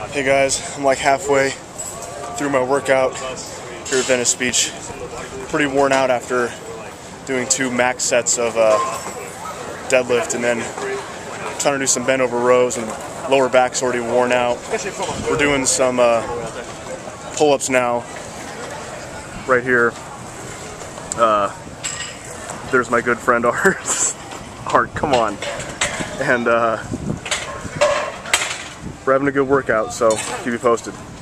Hey guys, I'm like halfway through my workout here at Venice Beach. Pretty worn out after doing 2 max sets of deadlift and then trying to do some bent over rows, and lower back's already worn out. We're doing some pull-ups now. Right here. There's my good friend Art. Art, come on. And we're having a good workout, so keep you posted.